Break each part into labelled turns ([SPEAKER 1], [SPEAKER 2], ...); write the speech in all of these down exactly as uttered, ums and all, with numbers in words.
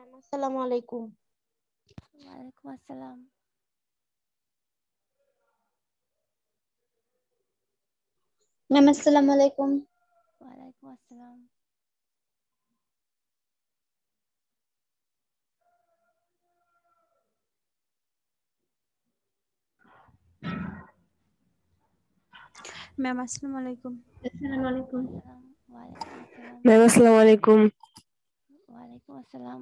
[SPEAKER 1] Ma'am আসসালামু আলাইকুম।
[SPEAKER 2] ওয়ালাইকুম আসসালাম।
[SPEAKER 3] ম্যাম আসসালামু আলাইকুম।
[SPEAKER 2] ওয়ালাইকুম আসসালাম।
[SPEAKER 4] ম্যাম আসসালামু আলাইকুম।
[SPEAKER 3] আসসালামু আলাইকুম।
[SPEAKER 2] ওয়ালাইকুম আসসালাম।
[SPEAKER 5] ম্যাম আসসালামু আলাইকুম।
[SPEAKER 2] ওয়ালাইকুম আসসালাম।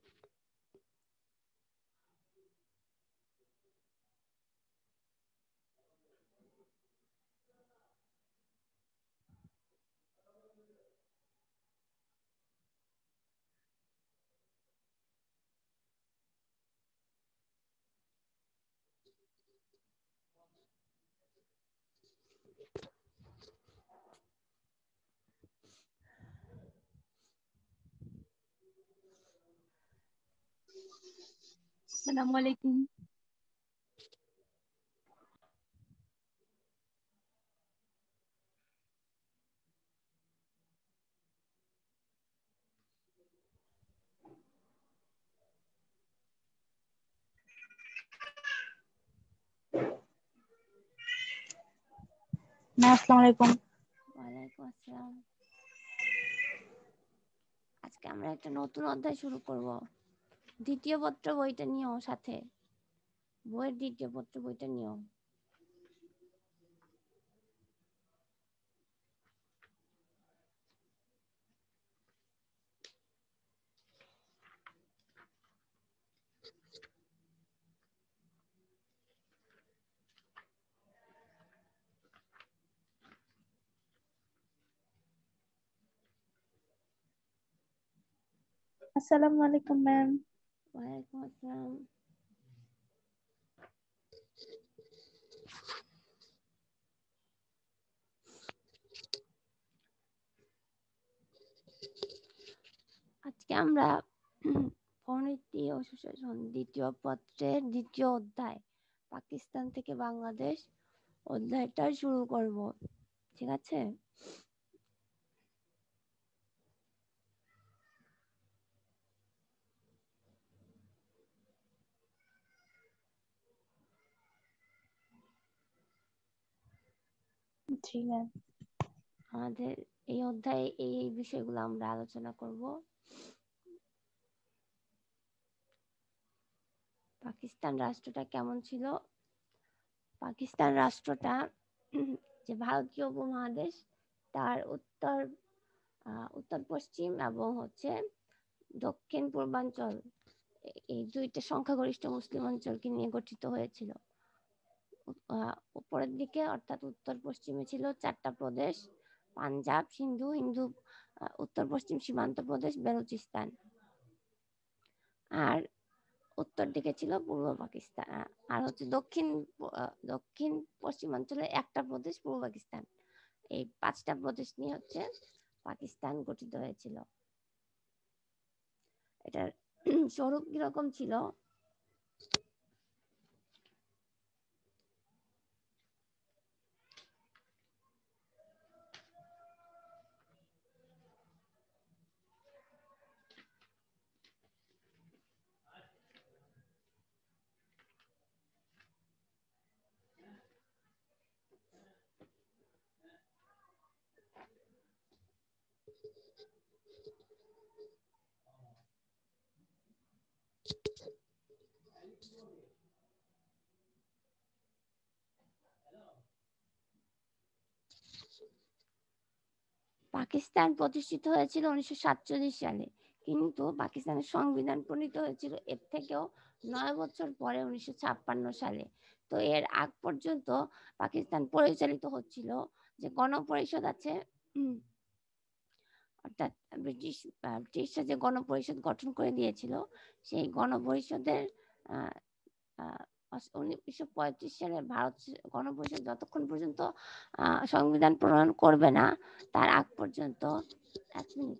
[SPEAKER 6] আসসালামু আলাইকুম।
[SPEAKER 3] ম্যাম আসসালামু আলাইকুম।
[SPEAKER 2] ওয়ালাইকুম আসসালাম। আজকে আমরা একটা নতুন অধ্যায় শুরু করব। দ্বিতীয় পত্র বইটা নিও সাথে, বইয়ের দ্বিতীয় পত্র বইটা নিও।
[SPEAKER 3] আসসালামু আলাইকুম ম্যাম।
[SPEAKER 2] ওয়ালাইকুম আসসালাম। আজকে আমরা পরিণতি ও সুশাসন দ্বিতীয় পত্রের দ্বিতীয় অধ্যায় পাকিস্তান থেকে বাংলাদেশ অধ্যায়টা শুরু করব। ঠিক আছে?
[SPEAKER 3] জি ম্যাম।
[SPEAKER 2] আমাদের এই অধ্যায়ে এই এই বিষয়গুলো আমরা আলোচনা করব। পাকিস্তান রাষ্ট্রটা কেমন ছিল? পাকিস্তান রাষ্ট্রটা যে ভারতীয় উপমহাদেশ তার উত্তর আহ, উত্তর পশ্চিম এবং হচ্ছে দক্ষিণ পূর্বাঞ্চল এই দুইটা সংখ্যাগরিষ্ঠ মুসলিম অঞ্চলকে নিয়ে গঠিত হয়েছিল। আহ, উপরের দিকে অর্থাৎ উত্তর পশ্চিমে ছিল চারটা প্রদেশ: পাঞ্জাব, সিন্ধু, হিন্দু আহ, উত্তর পশ্চিম সীমান্ত প্রদেশ, বেলুচিস্তান। আর উত্তর দিকে ছিল পূর্ব পাকিস্তান, আহ, আর হচ্ছে দক্ষিণ আহ, দক্ষিণ পশ্চিমাঞ্চলে একটা প্রদেশ পূর্ব পাকিস্তান। এই পাঁচটা প্রদেশ নিয়ে হচ্ছে পাকিস্তান গঠিত হয়েছিল। এটার স্বরূপ কিরকম ছিল? পাকিস্তান প্রতিষ্ঠিত হয়েছিল উনিশশো সাতচল্লিশ সালে, কিন্তু পাকিস্তানের সংবিধান প্রণীত হয়েছিল এর থেকেও নয় বছর পরে উনিশশো ছাপ্পান্ন সালে। তো এর আগ পর্যন্ত পাকিস্তান পরিচালিত হচ্ছিল যে গণপরিষদ আছে, অর্থাৎ ব্রিটিশ ব্রিটিশরা যে গণপরিষদ গঠন করে দিয়েছিল সেই গণপরিষদের আহ আহ উনিশশো পঁয়ত্রিশ সালে ভারত গণপরিষদ যতক্ষণ পর্যন্ত আহ সংবিধান প্রণয়ন করবে না তার আগ পর্যন্ত এক মিনিট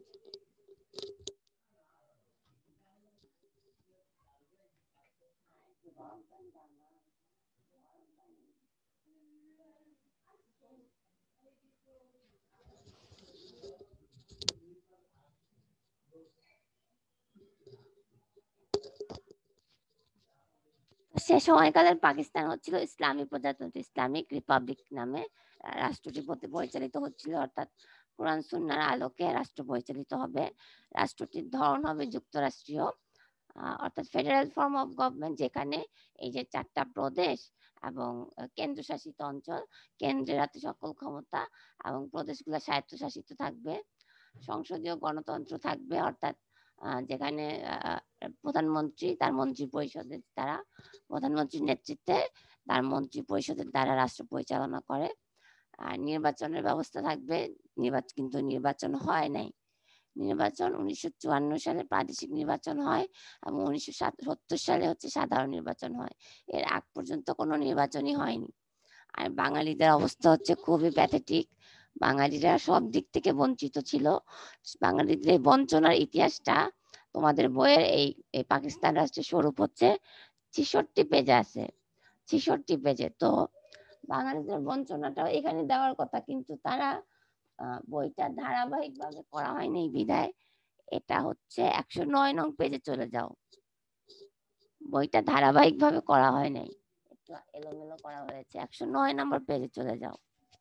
[SPEAKER 2] সে সময়কালের পাকিস্তান হচ্ছিল ইসলামী প্রজাতন্ত্র ইসলামিক রিপাবলিক নামে রাষ্ট্রটি পরিচালিত হচ্ছিল, অর্থাৎ কোরআন সুন্নাহর আলোকে রাষ্ট্র পরিচালিত হবে। রাষ্ট্রটির ধরন হবে যুক্তরাষ্ট্রীয়, অর্থাৎ ফেডারেল ফর্ম অফ গভর্নমেন্ট, যেখানে এই যে চারটা প্রদেশ এবং কেন্দ্রশাসিত অঞ্চল, কেন্দ্রের হাতে সকল ক্ষমতা এবং প্রদেশগুলো স্বায়ত্তশাসিত থাকবে। সংসদীয় গণতন্ত্র থাকবে, অর্থাৎ যেখানে প্রধানমন্ত্রী তার মন্ত্রী পরিষদের দ্বারা প্রধানমন্ত্রীর নেতৃত্বে তার মন্ত্রী পরিষদের দ্বারা রাষ্ট্র পরিচালনা করে। আর নির্বাচনের ব্যবস্থা থাকবে, নির্বাচন কিন্তু নির্বাচন হয় নাই। নির্বাচন উনিশশো চুয়ান্ন সালে প্রাদেশিক নির্বাচন হয় এবং উনিশশো সত্তর সালে হচ্ছে সাধারণ নির্বাচন হয়। এর আগ পর্যন্ত কোনো নির্বাচনই হয়নি। আর বাঙালিদের অবস্থা হচ্ছে খুবই প্যাথেটিক। বাঙালিরা সব দিক থেকে বঞ্চিত ছিল। বাঙালিদের এই বঞ্চনার ইতিহাসটা তোমাদের বইয়ের এই এই পাকিস্তান রাষ্ট্রের স্বরূপ হচ্ছে ছেষট্টি পেজে আছে, ছেষট্টি পেজে। তো বাঙালিদের বঞ্চনাটা এখানে দেওয়ার কথা, কিন্তু তারা বইটা ধারাবাহিক ভাবে করা হয়নি বিদায় এটা হচ্ছে একশো নয় নং পেজে চলে যাও। বইটা ধারাবাহিক ভাবে করা হয় নাই, একটু এলোমেলো করা হয়েছে। একশো নয় নম্বর পেজে চলে যাও।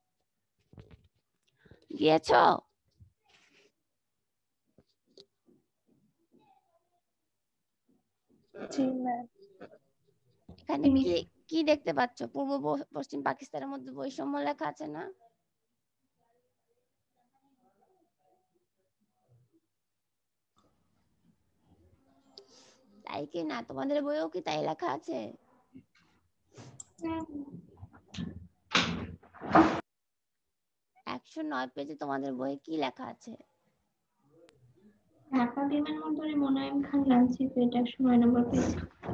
[SPEAKER 2] গিয়েছ? এখানে কি কি দেখতে পাচ্ছ? পূর্ব পশ্চিম পাকিস্তানের মধ্যে বৈষম্য লেখা আছে না? তাই কি না? তোমাদের বইও কি তাই লেখা আছে? একশো নয় পেজে তোমাদের বইয়ে কি লেখা আছে?
[SPEAKER 3] ঢাকা বিমানবন্দরে মোনায়েম খান লাঞ্ছিত, এটা একশো নয় নম্বর পেজ।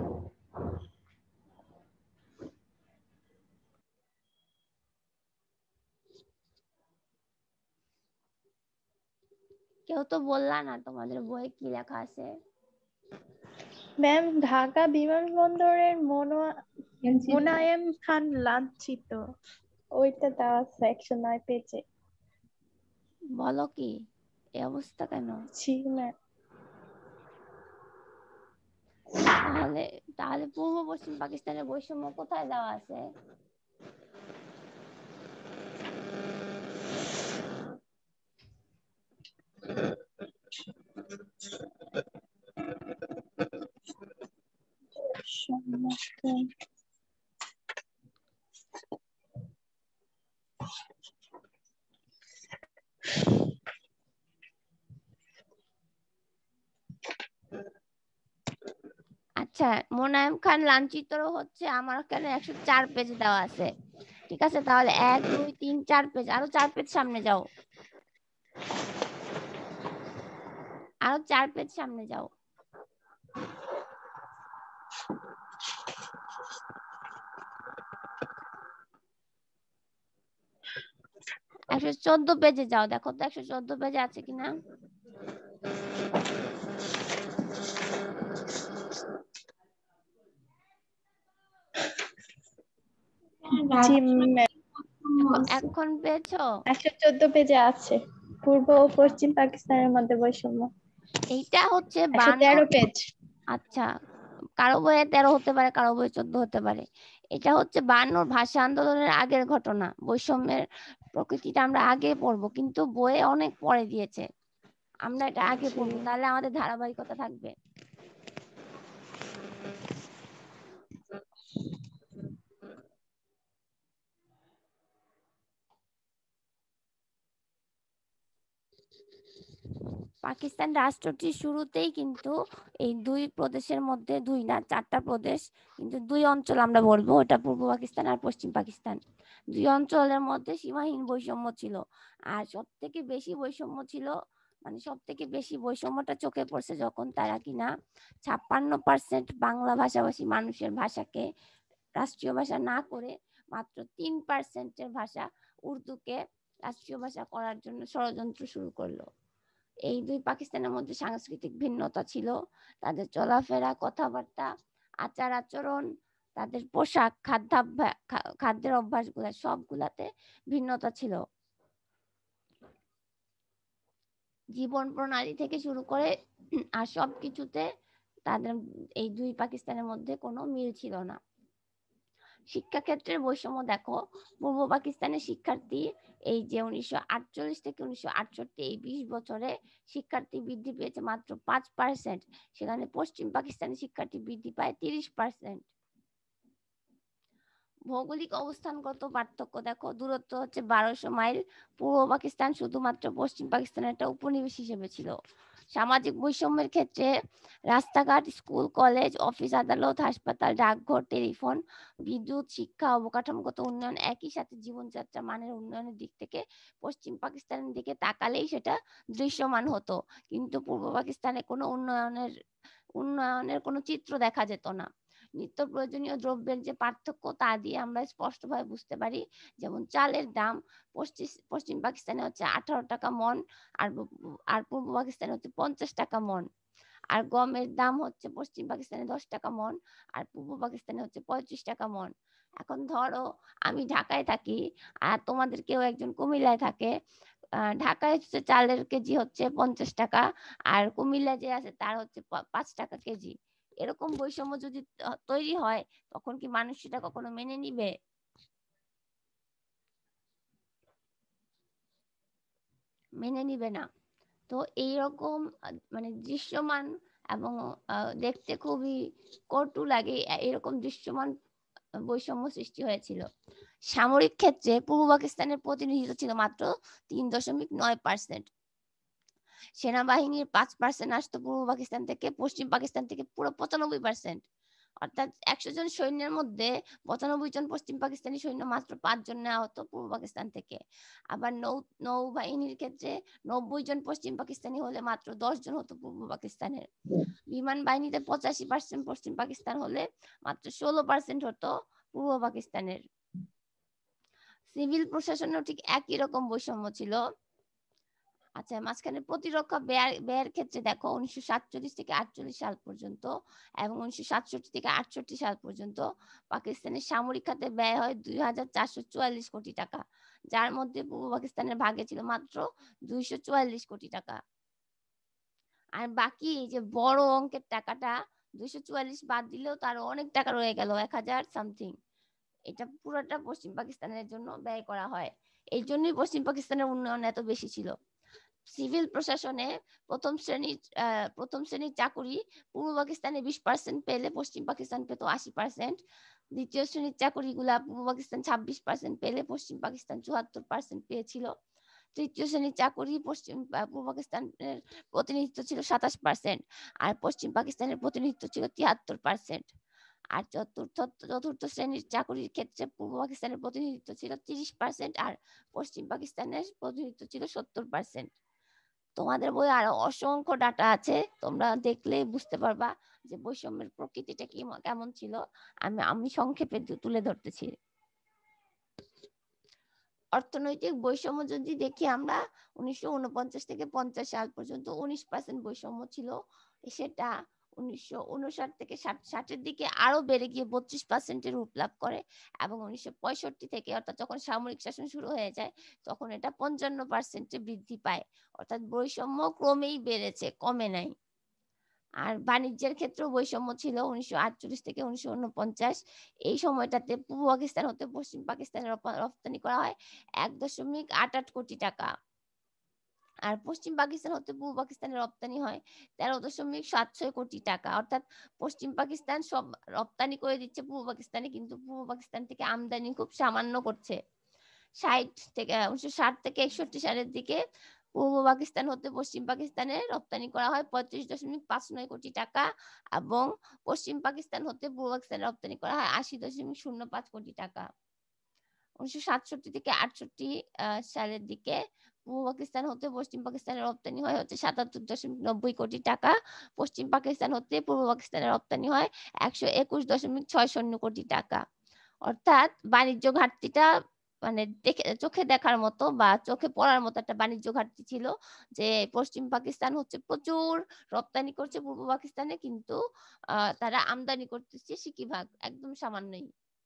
[SPEAKER 2] কেউ তো বললা না তোমাদের বইয়ে কি লেখা আছে।
[SPEAKER 4] ম্যাম, ঢাকা বিমানবন্দরের মোনায়েম খান লাঞ্ছিত, ওইটা দেওয়া আছে একশো নয় পেজে।
[SPEAKER 2] বলো কি এই অবস্থা কেন?
[SPEAKER 4] জি ম্যাম।
[SPEAKER 2] তাহলে তাহলে পূর্ব পশ্চিম পাকিস্তানের বৈষম্য কোথায় দেওয়া আছে? আচ্ছা, মোনায়েম খান লাঞ্ছিত হচ্ছে আমার এখানে একশো চার পেজে দেওয়া আছে। ঠিক আছে, তাহলে এক দুই তিন চার পেজ, আরো চার পেজ সামনে যাও, আরো চার পেজ সামনে যাও। একশো চোদ্দ পেজে যাও, দেখো তো একশো চোদ্দ পেজে আছে কিনা। এখন পেয়েছো?
[SPEAKER 4] একশো চোদ্দ পেজে আছে পূর্ব ও পশ্চিম পাকিস্তানের মধ্যে বৈষম্য।
[SPEAKER 2] এইটা হচ্ছে
[SPEAKER 4] তেরো পেজ।
[SPEAKER 2] আচ্ছা, কারো বইয়ে তেরো হতে পারে, কারো বইয়ে চোদ্দ হতে পারে। এটা হচ্ছে বায়ান্নর ভাষা আন্দোলনের আগের ঘটনা। বৈষম্যের প্রকৃতিটা আমরা আগে পড়বো, কিন্তু বইয়ে অনেক পরে দিয়েছে। আমরা এটা আগে পড়বো, তাহলে আমাদের ধারাবাহিকতা থাকবে। পাকিস্তান রাষ্ট্রটির শুরুতেই কিন্তু এই দুই প্রদেশের মধ্যে, দুই না চারটা প্রদেশ, কিন্তু দুই অঞ্চল আমরা বলবো, এটা পূর্ব পাকিস্তান আর পশ্চিম পাকিস্তান। দুই অঞ্চলের মধ্যে সীমাহীন বৈষম্য ছিল। আর সব থেকে বেশি বৈষম্য ছিল, মানে সব থেকে বেশি বৈষম্যটা চোখে পড়ছে যখন তারা কিনা ছাপ্পান্ন পার্সেন্ট বাংলা ভাষাভাষী মানুষের ভাষাকে রাষ্ট্রীয় ভাষা না করে মাত্র তিন পার্সেন্টের ভাষা উর্দুকে রাষ্ট্রীয় ভাষা করার জন্য ষড়যন্ত্র শুরু করলো। এই দুই পাকিস্তানের মধ্যে সাংস্কৃতিক ভিন্নতা ছিল। তাদের চলাফেরা, কথাবার্তা, আচার আচরণ, তাদের পোশাক, খাদ্যাভ্যাস, খাদ্যের অভ্যাসগুলা সবগুলাতে ভিন্নতা ছিল। জীবন প্রণালী থেকে শুরু করে আর সবকিছুতে তাদের এই দুই পাকিস্তানের মধ্যে কোনো মিল ছিল না। শিক্ষাক্ষেত্রের বৈষম্য দেখো, পূর্ব পাকিস্তানের শিক্ষার্থী এই যে উনিশশো আটচল্লিশ থেকে উনিশশো আটষট্টি এই বিশ বছরে শিক্ষার্থী বৃদ্ধি পেয়েছে মাত্র পাঁচ পার্সেন্ট, সেখানে পশ্চিম পাকিস্তানের শিক্ষার্থী বৃদ্ধি পায় তিরিশ পার্সেন্ট। ভৌগোলিক অবস্থানগত পার্থক্য দেখো, দূরত্ব হচ্ছে বারোশো মাইল। পূর্ব পাকিস্তান শুধুমাত্র পশ্চিম পাকিস্তানের একটা উপনিবেশ হিসেবে ছিল। সামাজিক বৈষম্যের ক্ষেত্রে রাস্তাঘাট, স্কুল, কলেজ, অফিস, আদালত, হাসপাতাল, ডাকঘর, টেলিফোন, বিদ্যুৎ, শিক্ষা, অবকাঠামোগত উন্নয়ন, একই সাথে জীবনযাত্রা মানের উন্নয়নের দিক থেকে পশ্চিম পাকিস্তানের দিকে তাকালেই সেটা দৃশ্যমান হতো, কিন্তু পূর্ব পাকিস্তানে কোনো উন্নয়নের উন্নয়নের কোনো চিত্র দেখা যেত না। নিত্য প্রয়োজনীয় দ্রব্যের যে পার্থক্য তা দিয়ে আমরা স্পষ্টভাবে বুঝতে পারি। যেমন চালের দাম পশ্চিম পশ্চিম পাকিস্তানে হচ্ছে আঠারো টাকা মন, আর আর পূর্ব পাকিস্তানে হচ্ছে পঞ্চাশ টাকা মন। আর গমের দাম হচ্ছে পশ্চিম পাকিস্তানে দশ টাকা মন, আর পূর্ব পাকিস্তানে হচ্ছে পঁয়ত্রিশ টাকা মন। এখন ধরো আমি ঢাকায় থাকি আর তোমাদের কেউ একজন কুমিল্লায় থাকে, আহ ঢাকায় হচ্ছে চালের কেজি হচ্ছে পঞ্চাশ টাকা, আর কুমিল্লা যে আছে তার হচ্ছে পাঁচ টাকা কেজি। এরকম বৈষম্য যদি তৈরি হয় তখন কি মানুষ সেটা কখনো মেনে নিবে? মেনে নিবে না। তো এইরকম মানে দৃশ্যমান এবং দেখতে খুবই কটু লাগে, এরকম দৃশ্যমান বৈষম্য সৃষ্টি হয়েছিল। সামরিক ক্ষেত্রে পূর্ব পাকিস্তানের প্রতিনিধিত্ব ছিল মাত্র তিন দশমিক নয় পার্সেন্ট। সেনাবাহিনীর পাঁচ পার্সেন্ট আসতো পূর্ব পাকিস্তান থেকে, পশ্চিম পাকিস্তান থেকে পুরো পঁচানব্বই পার্সেন্ট। অর্থাৎ একশো জন সৈন্যের মধ্যে পঁচানব্বই জন পশ্চিম পাকিস্তানি সৈন্য, মাত্র পাঁচ জন নেওয়া হতো পূর্ব পাকিস্তান থেকে। আবার নৌ নৌবাহিনীর ক্ষেত্রে নব্বই জন পশ্চিম পাকিস্তানি হলে মাত্র দশ জন হতো পূর্ব পাকিস্তানের। বিমান বাহিনীতে পঁচাশি পার্সেন্ট পশ্চিম পাকিস্তান হলে মাত্র ষোলো পার্সেন্ট হতো পূর্ব পাকিস্তানের। সিভিল প্রশাসনেও ঠিক একই রকম বৈষম্য ছিল। আচ্ছা, মাঝখানে প্রতিরক্ষা ব্যয় ব্যয়ের ক্ষেত্রে দেখো, উনিশশো সাতচল্লিশ থেকে আটচল্লিশ সাল পর্যন্ত এবং উনিশশো সাতষট্টি থেকে আটষট্টি সাল পর্যন্ত পাকিস্তানের সামরিক খাতে ব্যয় হয় দুই হাজার চারশো চুয়াল্লিশ কোটি টাকা, যার মধ্যে পূর্ব পাকিস্তানের ভাগে ছিল মাত্র দুইশো চুয়াল্লিশ কোটি টাকা। আর বাকি এই যে বড় অঙ্কের টাকাটা দুইশো চুয়াল্লিশ বাদ দিলেও তার অনেক টাকা রয়ে গেল, এক হাজার সামথিং। এটা পুরোটা পশ্চিম পাকিস্তানের জন্য ব্যয় করা হয়। এই জন্যই পশ্চিম পাকিস্তানের উন্নয়ন এত বেশি ছিল। সিভিল প্রশাসনে প্রথম শ্রেণীর প্রথম শ্রেণীর চাকুরি পূর্ব পাকিস্তানে বিশ পার্সেন্ট পেলে পশ্চিম পাকিস্তান পেত আশি পার্সেন্ট। দ্বিতীয় শ্রেণীর চাকুরিগুলা পূর্ব পাকিস্তান ছাব্বিশ পার্সেন্ট পেলে পশ্চিম পাকিস্তান চুয়াত্তর পার্সেন্ট পেয়েছিল। তৃতীয় শ্রেণীর চাকুরি পশ্চিম পূর্ব পাকিস্তানের প্রতিনিধিত্ব ছিল সাতাশ পার্সেন্ট, আর পশ্চিম পাকিস্তানের প্রতিনিধিত্ব ছিল তিয়াত্তর পার্সেন্ট। আর চতুর্থ চতুর্থ শ্রেণীর চাকুরির ক্ষেত্রে পূর্ব পাকিস্তানের প্রতিনিধিত্ব ছিল তিরিশ পার্সেন্ট, আর পশ্চিম পাকিস্তানের প্রতিনিধিত্ব ছিল সত্তর পার্সেন্ট। তোমাদের বই আরো অসংখ্য ডাটা আছে, তোমরা দেখলে বুঝতে পারবা যে বৈষম্যের প্রকৃতিটা কি কেমন ছিল। আমি আমি সংক্ষেপে তুলে ধরতেছি। অর্থনৈতিক বৈষম্য যদি দেখি আমরা, উনিশশো উনপঞ্চাশ থেকে পঞ্চাশ সাল পর্যন্ত উনিশ পার্সেন্ট বৈষম্য ছিল, সেটা উনিশশো উনষাট থেকে ষাট ষাটের দিকে আরো বেড়ে গিয়ে বত্রিশ পার্সেন্টের রূপ লাভ করে, এবং উনিশশো পঁয়ষট্টি থেকে অর্থাৎ যখন সামরিক শাসন শুরু হয়ে যায় তখন এটা পঞ্চান্ন পার্সেন্টে বৃদ্ধি পায়। অর্থাৎ বৈষম্য ক্রমেই বেড়েছে, কমে নাই। আর বাণিজ্যের ক্ষেত্রেও বৈষম্য ছিল উনিশশো আটচল্লিশ থেকে উনিশশো উনপঞ্চাশ। এই সময়টাতে পূর্ব পাকিস্তান হতে পশ্চিম পাকিস্তানে রপ্তানি করা হয় এক দশমিক আট আট কোটি টাকা, আর পশ্চিম পাকিস্তান হতে পূর্ব পাকিস্তানে রপ্তানি হয় তেরো দশমিক সাত ছয় কোটি টাকা। অর্থাৎ পশ্চিম পাকিস্তান সব রপ্তানি করে দিচ্ছে পূর্ব পাকিস্তানে, কিন্তু পূর্ব পাকিস্তান থেকে আমদানি খুব সামান্য করছে। ষাট থেকে উনিশশো ষাট থেকে একষট্টি সালের দিকে পূর্ব পাকিস্তান হতে পশ্চিম পাকিস্তানে রপ্তানি করা হয় পঁয়ত্রিশ দশমিক পাঁচ নয় কোটি টাকা, এবং পশ্চিম পাকিস্তান হতে পূর্ব পাকিস্তানে রপ্তানি করা হয় আশি দশমিক শূন্য পাঁচ কোটি টাকা। উনিশশো সাতষট্টি থেকে আটষট্টি সালের দিকে পূর্ব পাকিস্তান হতে পশ্চিম পাকিস্তানে রপ্তানি হয় হচ্ছে সাতাত্তর দশমিক নব্বই কোটি টাকা, পশ্চিম পাকিস্তান হতে পূর্ব পাকিস্তানে রপ্তানি হয় একশো একুশ দশমিক ছয় শূন্য কোটি টাকা। অর্থাৎ বাণিজ্য ঘাটতিটা মানে দেখে চোখে দেখার মতো বা চোখে পড়ার মতো একটা বাণিজ্য ঘাটতি ছিল, যে পশ্চিম পাকিস্তান হচ্ছে প্রচুর রপ্তানি করছে পূর্ব পাকিস্তানে, কিন্তু আহ তারা আমদানি করতেছে সিকি ভাগ, একদম সামান্যই।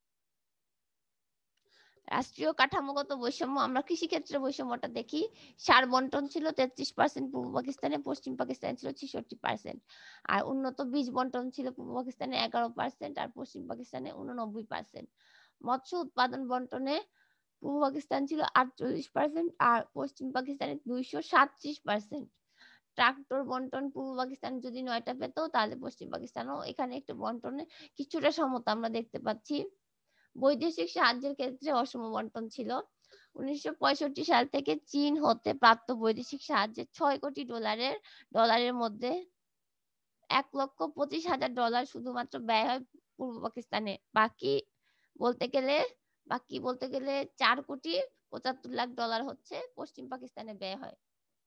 [SPEAKER 2] রাষ্ট্রীয় কাঠামোগত বৈষম্য, আমরা কৃষি ক্ষেত্রে বৈষম্যটা দেখি। সার বন্টন ছিল তেত্রিশ পার্সেন্ট পূর্ব পাকিস্তানে, পশ্চিম পাকিস্তানে ছিল ছেষট্টি পার্সেন্ট। আর উন্নত বীজ বন্টন ছিল পূর্ব পাকিস্তানে এগারো পার্সেন্ট আর পশ্চিম পাকিস্তানে উননব্বই পার্সেন্ট। মৎস্য উৎপাদন বন্টনে পূর্ব পাকিস্তান ছিল আটচল্লিশ পার্সেন্ট আর পশ্চিম পাকিস্তানে দুইশো সাতত্রিশ পার্সেন্ট। ট্রাক্টর বন্টন পূর্ব পাকিস্তান যদি নয়টা পেত, তাহলে পশ্চিম পাকিস্তানও এখানে একটু বন্টনে কিছুটা সমতা আমরা দেখতে পাচ্ছি। বৈদেশিক সাহায্যের ক্ষেত্রে অসম বন্টন ছিল। উনিশশো পঁয়ষট্টি সাল থেকে চীন হতে প্রাপ্ত বৈদেশিক সাহায্যের ছয় কোটি ডলারের ডলারের মধ্যে এক লক্ষ পঁচিশ হাজার ডলার শুধুমাত্র ব্যয় হয় পূর্ব পাকিস্তানে। বাকি বলতে গেলে বাকি বলতে গেলে চার কোটি পঁচাত্তর লাখ ডলার হচ্ছে পশ্চিম পাকিস্তানে ব্যয় হয়।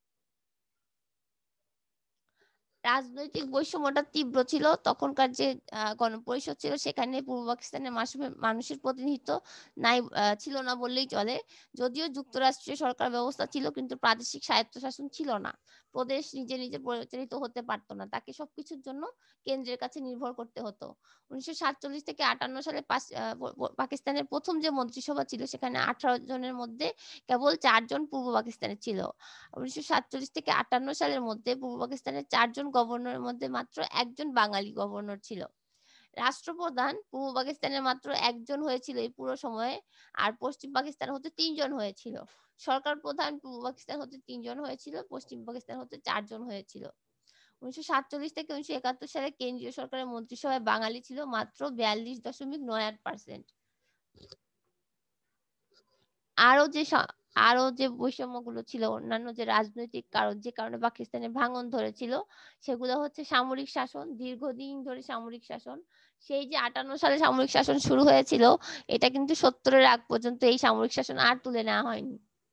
[SPEAKER 2] রাজনৈতিক বৈষম্যটা তীব্র ছিল। তখনকার যে গণপরিষদ ছিল সেখানে পূর্ব পাকিস্তানের মানুষের প্রতিনিধিত্ব নাই ছিল না বললেই চলে। যদিও যুক্তরাষ্ট্রীয় সরকার ব্যবস্থা ছিল, কিন্তু প্রাদেশিক স্বায়ত্তশাসন ছিল না। প্রদেশ নিজে নিজে পরিচালিত হতে পারতো না, তাকে সবকিছুর জন্য কেন্দ্রের কাছে নির্ভর করতে হতো। উনিশশো সাতচল্লিশ থেকে আটান্ন সালে পাকিস্তানের প্রথম যে মন্ত্রিসভা ছিল সেখানে আঠারো জনের মধ্যে কেবল চারজন পূর্ব পাকিস্তানের ছিল। উনিশশো সাতচল্লিশ থেকে আটান্ন সালের মধ্যে পূর্ব পাকিস্তানের চারজন গভর্নরের মধ্যে মাত্র একজন বাঙালি গভর্নর ছিল। রাষ্ট্রপ্রধান পূর্ব পাকিস্তানের মাত্র একজন হয়েছিল এই পুরো সময়ে, আর পশ্চিম পাকিস্তান হতে তিনজন হয়েছিল। সরকার প্রধান পূর্ব পাকিস্তান হতে তিনজন হয়েছিল, পশ্চিম পাকিস্তান হতে চারজন হয়েছিল। উনিশশো সাতচল্লিশ থেকে উনিশশো একাত্তর সালে কেন্দ্রীয় সরকারের মন্ত্রিসভায় বাঙালি ছিল মাত্র বিয়াল্লিশ দশমিক নয় আট পার্সেন্ট। আরো যে আরো যে বৈষম্যগুলো ছিল, অন্যান্য যে রাজনৈতিক কারণ যে কারণে পাকিস্তানের ভাঙন ধরেছিল, সেগুলো হচ্ছে সামরিক শাসন, দীর্ঘদিন ধরে সামরিক শাসন। সেই যে আটান্ন সালে সামরিক শাসন শুরু হয়েছিল, এটা কিন্তু সত্তরের আগ পর্যন্ত এই সামরিক শাসন আর তুলে নেওয়া হয়নি।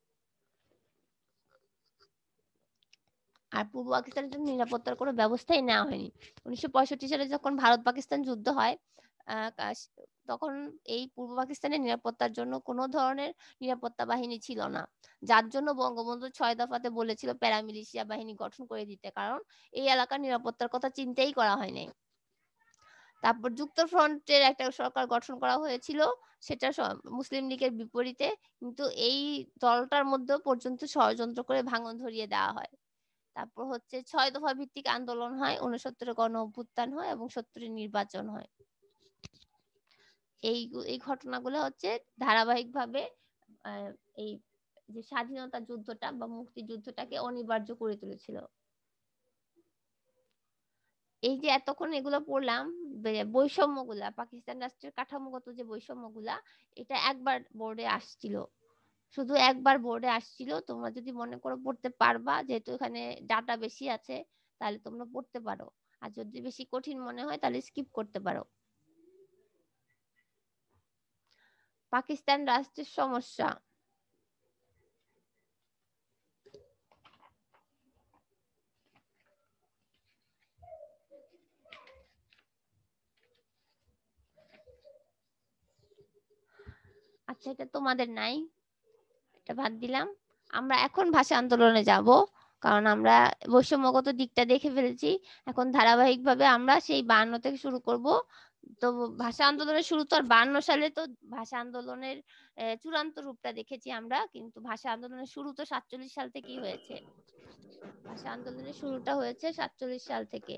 [SPEAKER 2] আর পূর্ব পাকিস্তানের জন্য নিরাপত্তার কোনো ব্যবস্থাই নেওয়া হয়নি। উনিশশো পঁয়ষট্টি সালে যখন ভারত পাকিস্তান যুদ্ধ হয়, তখন এই পূর্ব পাকিস্তানের নিরাপত্তার জন্য কোনো ধরনের নিরাপত্তা বাহিনী ছিল না, যার জন্য বঙ্গবন্ধু ছয় দফাতে বলেছিল প্যারামিলিশিয়া বাহিনী গঠন করে দিতে, কারণ এই এলাকার নিরাপত্তার কথা চিন্তাই করা হয়নি। তারপর যুক্ত ফ্রন্টের একটা সরকার গঠন করা হয়েছিল, সেটা মুসলিম লীগের বিপরীতে, কিন্তু এই দলটার মধ্যেও পর্যন্ত ষড়যন্ত্র করে ভাঙন ধরিয়ে দেওয়া হয়। তারপর হচ্ছে ছয় দফা ভিত্তিক আন্দোলন হয়, উনসত্তরে গণ অভ্যুত্থান হয় এবং সত্তরে নির্বাচন হয়। এই এই ঘটনাগুলো হচ্ছে ধারাবাহিকভাবে এই যে স্বাধীনতা যুদ্ধটা বা মুক্তিযুদ্ধটাকে অনিবার্য করে তুলেছিল। এই যে এতক্ষণ এগুলো পড়লাম, বৈষম্যগুলা, পাকিস্তান রাষ্ট্রের কাঠামোগত যে বৈষম্যগুলা, এটা একবার বোর্ডে আসছিল, শুধু একবার বোর্ডে আসছিল। তোমরা যদি মনে করো পড়তে পারবা, যেহেতু এখানে ডাটা বেশি আছে, তাহলে তোমরা পড়তে পারো। আর যদি বেশি কঠিন মনে হয় তাহলে স্কিপ করতে পারো। পাকিস্তান রাষ্ট্রের সমস্যা। আচ্ছা, এটা তোমাদের নাই, এটা বাদ দিলাম। আমরা এখন ভাষা আন্দোলনে যাব, কারণ আমরা বৈষম্যগত দিকটা দেখে ফেলেছি। এখন ধারাবাহিকভাবে আমরা সেই বায়ান্ন থেকে শুরু করব। তো ভাষা আন্দোলনের শুরু তো আর বায়ান্ন সালে, তো ভাষা আন্দোলনের চূড়ান্ত রূপটা দেখেছি আমরা, কিন্তু ভাষা আন্দোলনের শুরু তো সাতচল্লিশ সাল থেকেই হয়েছে। ভাষা আন্দোলনের শুরুটা হয়েছে সাতচল্লিশ সাল থেকে।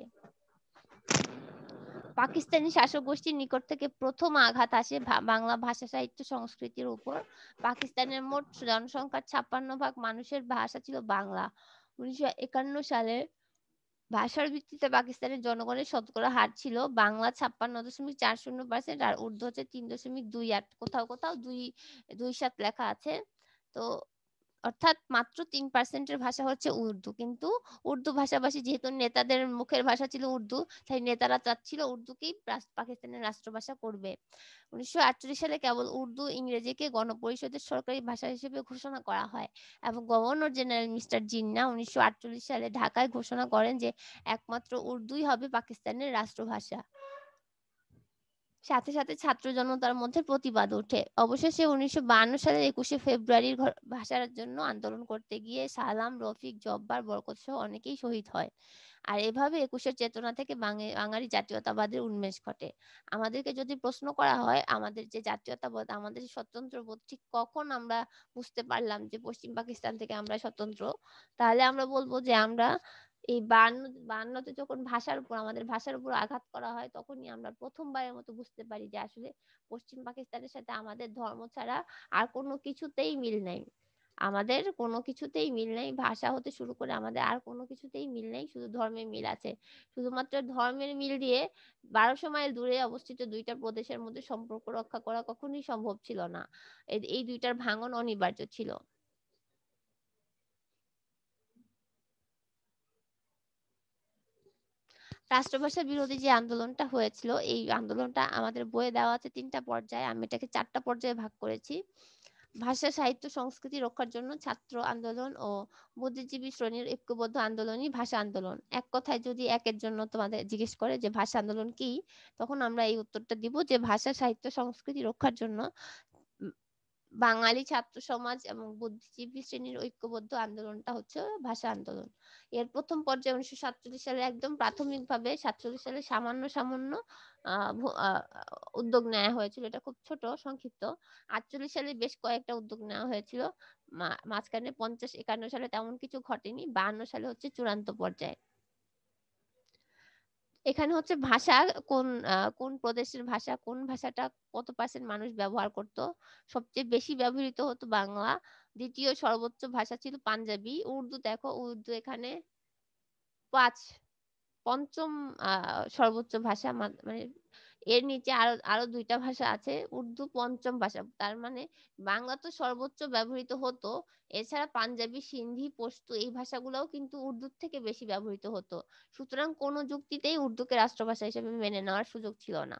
[SPEAKER 2] পাকিস্তানি শাসক গোষ্ঠীর নিকট থেকে প্রথম আঘাত আসে বাংলা ভাষা সাহিত্য সংস্কৃতির উপর। পাকিস্তানের মোট জনসংখ্যার ছাপ্পান্ন ভাগ মানুষের ভাষা ছিল বাংলা। উনিশশো একান্ন সালে ভাষার ভিত্তিতে পাকিস্তানের জনগণের শতকরা হার ছিল বাংলা ছাপ্পান্ন দশমিক চার শূন্য পার্সেন্ট আর উর্দু হচ্ছে তিন দশমিক দুই আট, কোথাও কোথাও দুই দুই সাত লেখা আছে। তো অর্থাৎ মাত্র তিন পার্সেন্টের ভাষা হচ্ছে উর্দু। কিন্তু উর্দু ভাষাভাষী যেহেতু নেতাদের মুখের ভাষা ছিল উর্দু, তাই নেতারা চাচ্ছিল উর্দুকেই পাকিস্তানের রাষ্ট্রভাষা করবে। উনিশশো আটচল্লিশ সালে কেবল উর্দু ইংরেজিকে গণপরিষদের সরকারি ভাষা হিসেবে ঘোষণা করা হয় এবং গভর্নর জেনারেল মিস্টার জিন্নাহ উনিশশো আটচল্লিশ সালে ঢাকায় ঘোষণা করেন যে একমাত্র উর্দুই হবে পাকিস্তানের রাষ্ট্রভাষা। সাথে সাথে ছাত্র জনতার মধ্যে প্রতিবাদ ওঠে। অবশেষে উনিশশো বায়ান্ন সালের একুশে ফেব্রুয়ারির ভাষার জন্য আন্দোলন করতে গিয়ে সালাম, রফিক, জব্বার, বরকত সহ অনেকেই শহীদ হয়। আর এভাবে একুশের চেতনা থেকে বাঙালি জাতীয়তাবাদের উন্মেষ ঘটে। আমাদেরকে যদি প্রশ্ন করা হয় আমাদের যে জাতীয়তাবাদ, আমাদের স্বতন্ত্র বোধ ঠিক কখন আমরা বুঝতে পারলাম যে পশ্চিম পাকিস্তান থেকে আমরা স্বতন্ত্র, তাহলে আমরা বলবো যে আমরা এই বায়ান্ন বায়ান্নতে যখন ভাষার উপর আমাদের ভাষার উপর আঘাত করা হয় তখনই আমরা প্রথমবারের মতো বুঝতে পারি যে আসলে পশ্চিম পাকিস্তানের সাথে আমাদের ধর্ম ছাড়া আর কোনো কিছুতেই মিল নাই। আমাদের কোনো কিছুতেই মিল নেই, ভাষা হতে শুরু করে আমাদের আর কোনো কিছুতেই মিল নেই, শুধু ধর্মে মিল আছে। শুধুমাত্র ধর্মের মিল দিয়ে বারোশো মাইল দূরে অবস্থিত দুইটা প্রদেশের মধ্যে সম্পর্ক রক্ষা করা কখনোই সম্ভব ছিল না। এই এই দুইটার ভাঙন অনিবার্য ছিল। রাষ্ট্রভাষা বিরোধী যে আন্দোলনটা হয়েছিল এই আন্দোলনটা আমাদের বইয়ে দেওয়া আছে তিনটা পর্যায়ে, আমি এটাকে চারটা পর্যায়ে ভাগ করেছি। ভাষা সাহিত্য সংস্কৃতি রক্ষার জন্য ছাত্র আন্দোলন ও বুদ্ধিজীবী শ্রেণীর ঐক্যবদ্ধ আন্দোলনই ভাষা আন্দোলন। এক কথায় যদি একের জন্য তোমাদের জিজ্ঞেস করে যে ভাষা আন্দোলন কি, তখন আমরা এই উত্তরটা দিব যে ভাষা সাহিত্য সংস্কৃতি রক্ষার জন্য বাঙালি ছাত্র সমাজ এবং বুদ্ধিজীবী শ্রেণীর ঐক্যবদ্ধ আন্দোলনটা হচ্ছে ভাষা আন্দোলন। এর প্রথম পর্যায়ে উনিশশো সাতচল্লিশ সালে একদম প্রাথমিকভাবে সাতচল্লিশ সালে সামান্য সামান্য আহ আহ উদ্যোগ নেওয়া হয়েছিল, এটা খুব ছোট সংক্ষিপ্ত। আটচল্লিশ সালে বেশ কয়েকটা উদ্যোগ নেওয়া হয়েছিল, মাঝখানে পঞ্চাশ একান্ন সালে তেমন কিছু ঘটেনি, বাহান্ন সালে হচ্ছে চূড়ান্ত পর্যায়ে। এখানে হচ্ছে ভাষা কোন কোন প্রদেশের ভাষা, কোন ভাষাটা কত পার্সেন্ট মানুষ ব্যবহার করত। সবচেয়ে বেশি ব্যবহৃত হতো বাংলা, দ্বিতীয় সর্বোচ্চ ভাষা ছিল পাঞ্জাবি, উর্দু দেখো উর্দু এখানে পাঁচ পঞ্চম আহ সর্বোচ্চ ভাষা, মানে এর নিচে আরো আরো দুইটা ভাষা আছে, উর্দু পঞ্চম ভাষা। তার মানে বাংলা তো সর্বোচ্চ ব্যবহৃত হতো, এছাড়া পাঞ্জাবি সিন্ধি পশতু এই ভাষাগুলোও কিন্তু উর্দুর থেকে বেশি ব্যবহৃত হতো। সুতরাং কোনো যুক্তিতেই উর্দুকে রাষ্ট্রভাষা হিসেবে মেনে নেওয়ার সুযোগ ছিল না।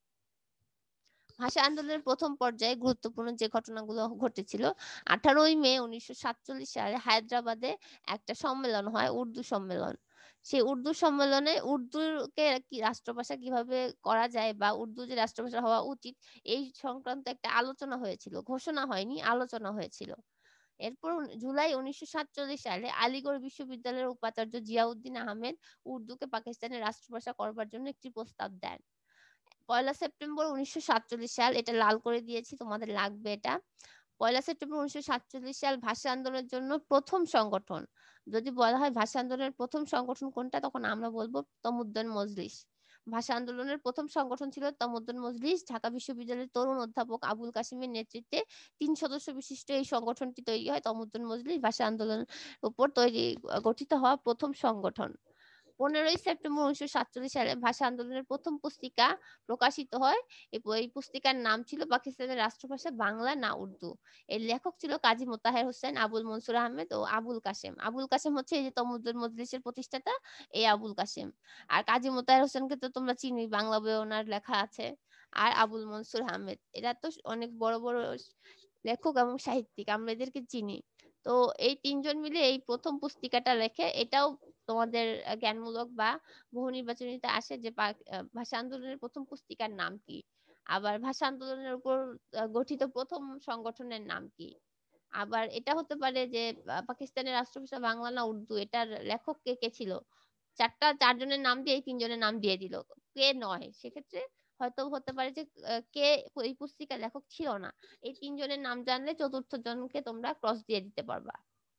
[SPEAKER 2] ভাষা আন্দোলনের প্রথম পর্যায়ে গুরুত্বপূর্ণ যে ঘটনাগুলো ঘটেছিল, আঠারোই মে উনিশশো সাতচল্লিশ সালে হায়দ্রাবাদে একটা সম্মেলন হয়, উর্দু সম্মেলন। সেই উর্দু সম্মেলনে উর্দুকে কি রাষ্ট্রভাষা কিভাবে করা যায় বা উর্দু যে রাষ্ট্রভাষা হওয়া উচিত এই সংক্রান্ত একটা আলোচনা হয়েছিল, ঘোষণা হয়নি, আলোচনা হয়েছিল। এরপর জুলাই উনিশশো সাতচল্লিশ সালে আলিগড় বিশ্ববিদ্যালয়ের উপাচার্য জিয়াউদ্দিন আহমেদ উর্দুকে পাকিস্তানের রাষ্ট্রভাষা করবার জন্য একটি প্রস্তাব দেন। পয়লা সেপ্টেম্বর উনিশশো সাতচল্লিশ সাল, এটা লাল করে দিয়েছি তোমাদের লাগবে এটা, পয়লা সেপ্টেম্বর উনিশশো সাতচল্লিশ সাল ভাষা আন্দোলনের জন্য প্রথম সংগঠন। যদি বলা হয় ভাষা আন্দোলনের প্রথম সংগঠন কোনটা, তখন আমরা বলবো তমুদ্দুন মজলিস। ভাষা আন্দোলনের প্রথম সংগঠন ছিল তমুদ্দুন মজলিস। ঢাকা বিশ্ববিদ্যালয়ের তরুণ অধ্যাপক আবুল কাসিমের নেতৃত্বে তিন সদস্য বিশিষ্ট এই সংগঠনটি তৈরি হয়। তমুদ্দুন মজলিস ভাষা আন্দোলনের উপর তৈরি গঠিত হওয়া প্রথম সংগঠন। পনেরোই সেপ্টেম্বর উনিশশো সাতচল্লিশ সালে ভাষা আন্দোলনের প্রথম পুস্তিকা প্রকাশিত হয়। এই পুস্তিকার নাম ছিল পাকিস্তানের রাষ্ট্রভাষা বাংলা না উর্দু। এর লেখক ছিল কাজী মোতাহের হোসেন, আবুল মনসুর আহমেদ ও আবুল কাসেম। আবুল কাসেম হচ্ছে এই যে তমুদ্দুন মজলিসের প্রতিষ্ঠাতা, এই আবুল কাসেম। আর কাজী মোতাহের হোসেনকে তো তোমরা চিনি, বাংলা বইয়ে ওনার লেখা আছে। আর আবুল মনসুর আহমেদ, এরা তো অনেক বড় বড় লেখক এবং সাহিত্যিক, আমরা এদেরকে চিনি। তো এই তিনজন মিলে এই প্রথম পুস্তিকাটা লেখে। এটাও তোমাদের জ্ঞানমূলক বা বহু নির্বাচনীতে আসে যে ভাষা আন্দোলনের প্রথম পুস্তিকার নাম কি, আবার ভাষা আন্দোলনের উপর গঠিত প্রথম সংগঠনের নাম কি, আবার এটা হতে পারে যে পাকিস্তানের রাষ্ট্রভাষা বাংলা না উর্দু, এটার লেখক কে কে ছিল। চারটা চারজনের নাম দিয়ে এই তিনজনের নাম দিয়ে দিল, কে নয়। সেক্ষেত্রে হয়তো হতে পারে যে কে এই পুস্তিকার লেখক ছিল না। এই তিনজনের নাম জানলে চতুর্থ জনকে তোমরা ক্রস দিয়ে দিতে পারবা।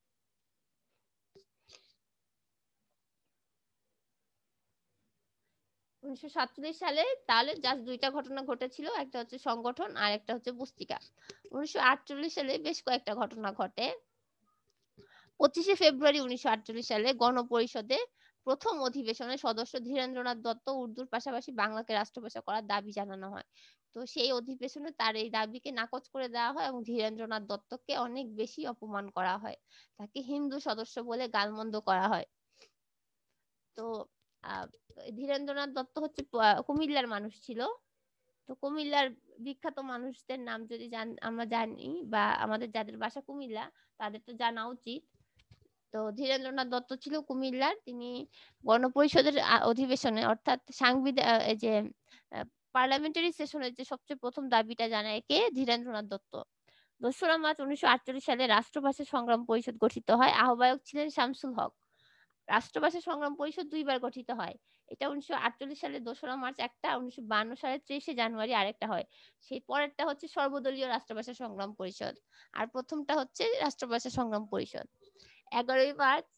[SPEAKER 2] উনিশশো সাতচল্লিশ সালে তাহলে জাস্ট দুইটা ঘটনা ঘটেছিল, একটা হচ্ছে সংগঠন আর একটা হচ্ছে পুস্তিকা। উনিশশো আটচল্লিশ সালে বেশ কয়েকটা ঘটনা ঘটে। পঁচিশে ফেব্রুয়ারি উনিশশো আটচল্লিশ সালে গণপরিষদে প্রথম অধিবেশনে সদস্য ধীরেন্দ্রনাথ দত্ত উর্দুর পাশাপাশি বাংলাকে রাষ্ট্রভাষা করার দাবি জানানো হয়। তো সেই অধিবেশনে তার এই দাবিকে নাকচ করে দেওয়া হয় এবং ধীরেন্দ্রনাথ দত্তকে অনেক বেশি অপমান করা হয়, তাকে হিন্দু সদস্য বলে গালমন্দ করা হয়। তো আহ ধীরেন্দ্রনাথ দত্ত হচ্ছে কুমিল্লার মানুষ ছিল। তো কুমিল্লার বিখ্যাত মানুষদের নাম যদি আমরা জানি বা আমাদের যাদের বাসা কুমিল্লা তাদের তো জানা উচিত। তো ধীরেন্দ্রনাথ দত্ত ছিল কুমিল্লার, তিনি গণপরিষদের অধিবেশনে অর্থাৎ সাংবিধান যে পার্লামেন্টারি সেশনের যে সবচেয়ে প্রথম দাবিটা জানায় কে, ধীরেন্দ্রনাথ দত্ত। দোসরা মার্চ উনিশশো আটচল্লিশ সালে রাষ্ট্রভাষা সংগ্রাম পরিষদ গঠিত হয়, আহ্বায়ক ছিলেন শামসুল হক। রাষ্ট্রভাষা সংগ্রাম পরিষদ দুইবার গঠিত হয়, এটা উনিশশো আটচল্লিশ সালে দোসরা মার্চ একটা, উনিশশো বান্ন সালের ত্রিশে জানুয়ারি আরেকটা হয়। সেই পরেরটা হচ্ছে সর্বদলীয় রাষ্ট্রভাষা সংগ্রাম পরিষদ, আর প্রথমটা হচ্ছে রাষ্ট্রভাষা সংগ্রাম পরিষদ। এগারোই মার্চ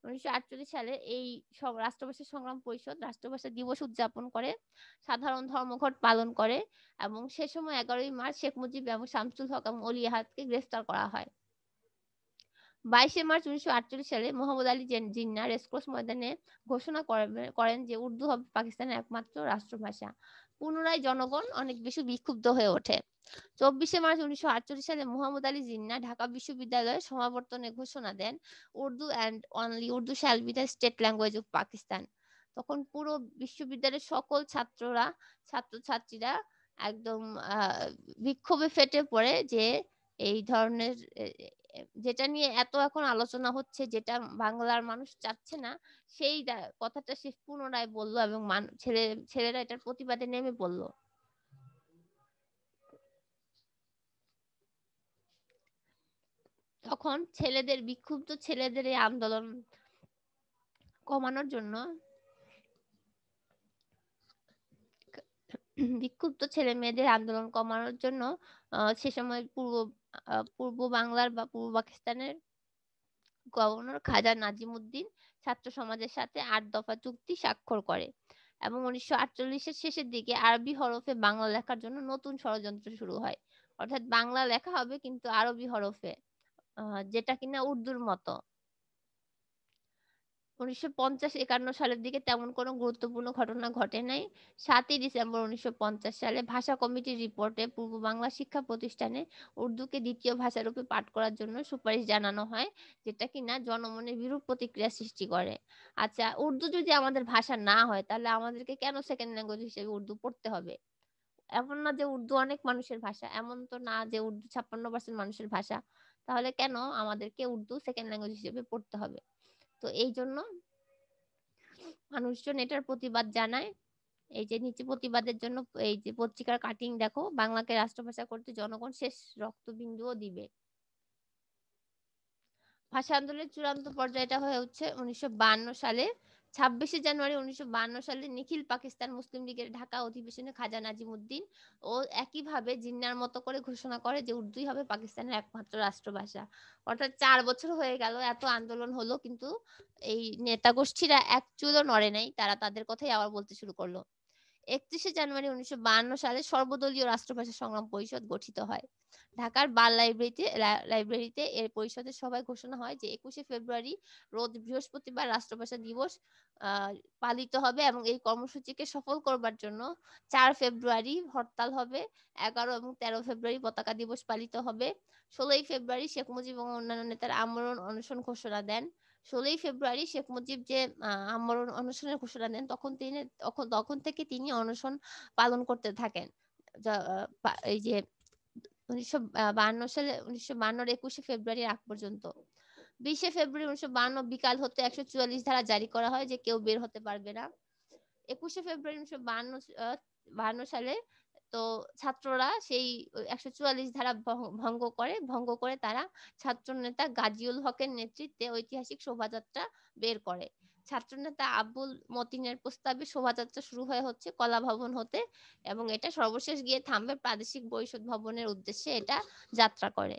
[SPEAKER 2] উনিশশো আটচল্লিশ সালে এই সব রাষ্ট্রভাষা সংগ্রাম পরিষদ রাষ্ট্রভাষা দিবস উদযাপন করে, সাধারণ ধর্মঘট পালন করে এবং সে সময় এগারোই মার্চ শেখ মুজিব এবং শামসুল হক এবং অলি আহাদকে গ্রেফতার করা হয়। বাইশে মার্চ উনিশশো আটচল্লিশ সালে মোহাম্মদ আলী জেন- জিন্না রেসকোর্স ময়দানে ঘোষণা করে- করেন যে উর্দু হবে পাকিস্তানের একমাত্র রাষ্ট্রভাষা। পুনরায় জনগণ অনেক বেশি বিক্ষুব্ধ হয়ে ওঠে। চব্বিশে মার্চ উনিশশো আটচল্লিশ সালে মোহাম্মদ আলী জিন্না ঢাকা বিশ্ববিদ্যালয়ের সমাবর্তনে ঘোষণা দেন, Urdu and only Urdu shall be the state language of Pakistan. তখন পুরো বিশ্ববিদ্যালয়ের সকল ছাত্ররা ছাত্রছাত্রীরা একদম আহ বিক্ষোভে ফেটে পড়ে যে এই ধরনের এ, এ, যেটা নিয়ে এত এখন আলোচনা হচ্ছে, যেটা বাংলার মানুষ চাচ্ছে না, সেই দা- কথাটা সে পুনরায় বললো এবং মান- ছেলে ছেলেরা এটার প্রতিবাদে নেমে পড়লো। তখন ছেলেদের বিক্ষুব্ধ ছেলেদের এই আন্দোলন কমানোর জন্য বিক্ষুব্ধ ছেলে মেয়েদের আন্দোলন কমানোর জন্য আহ, সে সময় পূর্ব আহ, পূর্ব বাংলার বা পূর্ব পাকিস্তানের গভর্নর খাজা নাজিমুদ্দিন ছাত্র সমাজের সাথে আট দফা চুক্তি স্বাক্ষর করে এবং উনিশশো আটচল্লিশের শেষের দিকে আরবি হরফে বাংলা লেখার জন্য নতুন ষড়যন্ত্র শুরু হয়। অর্থাৎ বাংলা লেখা হবে কিন্তু আরবি হরফে, আহ, যেটা কিনা উর্দুর মতো। উনিশশো পঞ্চাশ একান্ন সালের দিকে তেমন কোনো গুরুত্বপূর্ণ ঘটনা ঘটে নাই। সাতই ডিসেম্বর উনিশশো পঞ্চাশ সালে ভাষা কমিটির রিপোর্টে পূর্ব বাংলা শিক্ষা প্রতিষ্ঠানে উর্দুকে দ্বিতীয় ভাষারূপে পাঠ করার জন্য সুপারিশ জানানো হয়, যেটা কিনা জনমনে বিরূপ প্রতিক্রিয়া সৃষ্টি করে। আচ্ছা, উর্দু যদি আমাদের ভাষা না হয় তাহলে আমাদেরকে কেন সেকেন্ড ল্যাঙ্গুয়েজ হিসেবে উর্দু পড়তে হবে? এমন না যে উর্দু অনেক মানুষের ভাষা, এমন তো না যে উর্দু ছাপ্পান্ন পার্সেন্ট মানুষের ভাষা, তাহলে কেন আমাদেরকে উর্দু সেকেন্ড ল্যাঙ্গুয়েজ হিসেবে পড়তে হবে? তো এই জন্য মানুষজন এটার প্রতিবাদ জানায়। এই যে নিচে প্রতিবাদের জন্য এই যে পত্রিকার কাটিং দেখো, বাংলাকে রাষ্ট্রভাষা করতে জনগণ শেষ রক্তবিন্দুও দিবে। ভাষা আন্দোলনের চূড়ান্ত পর্যায়টা হয়ে হচ্ছে উনিশশো বায়ান্ন সালে ছাব্বিশে জানুয়ারি উনিশশো বায়ান্ন সালে নিখিল পাকিস্তান মুসলিম লীগের ঢাকা অধিবেশনে খাজা নাজিমুদ্দিন ও একইভাবে জিন্নার মতো করে ঘোষণা করে যে উর্দুই হবে পাকিস্তানের একমাত্র রাষ্ট্রভাষা। অর্থাৎ চার বছর হয়ে গেল, এত আন্দোলন হলো, কিন্তু এই নেতা গোষ্ঠীরা এক চুলও নড়ে নাই, তারা তাদের কথাই আবার বলতে শুরু করলো। একত্রিশে জানুয়ারি উনিশশো বায়ান্ন সালে সর্বদলীয় রাষ্ট্রভাষা সংগ্রাম পরিষদ গঠিত হয়। ঢাকার বাল লাইব্রেরিতে লাইব্রেরিতে এর পরিষদের সভায় ঘোষণা হয় যে একুশে ফেব্রুয়ারি রোজ বৃহস্পতিবার রাষ্ট্রভাষা দিবস আহ, পালিত হবে এবং এই কর্মসূচিকে সফল করবার জন্য চার ফেব্রুয়ারি হরতাল হবে, এগারো এবং তেরো ফেব্রুয়ারি পতাকা দিবস পালিত হবে। ষোলোই ফেব্রুয়ারি শেখ মুজিব এবং অন্যান্য নেতারা আমরণ অনশন ঘোষণা দেন। ষোলোই ফেব্রুয়ারি শেখ মুজিব যে আহ, আমরণ অনশনের ঘোষণা দেন, তখন তিনি তখন তখন থেকে তিনি অনশন পালন করতে থাকেন। যা- আহ, পা- এই যে উনিশশো বায়ান্ন সালে উনিশশো বায়ান্নর একুশে ফেব্রুয়ারি আগ পর্যন্ত। বিশে ফেব্রুয়ারি উনিশশো বায়ান্ন বিকাল হতে একশো চুয়াল্লিশ ধারা জারি করা হয় যে কেউ বের হতে পারবে না। একুশে ফেব্রুয়ারি উনিশশো বায়ান্ন আহ, বায়ান্ন সালে তো ছাত্ররা সেই একশো চুয়াল্লিশ ধারা ভং- ভঙ্গ করে ভঙ্গ করে তারা ছাত্র নেতা গাজীউল হকের নেতৃত্বে ঐতিহাসিক শোভাযাত্রা বের করে। ছাত্রনেতা আব্দুল মতিনের প্রস্তাবে শোভাযাত্রা শুরু হয়ে হচ্ছে কলা ভবন হতে এবং এটা সর্বশেষ গিয়ে থামবে প্রাদেশিক পরিষদ ভবনের উদ্দেশ্যে এটা যাত্রা করে।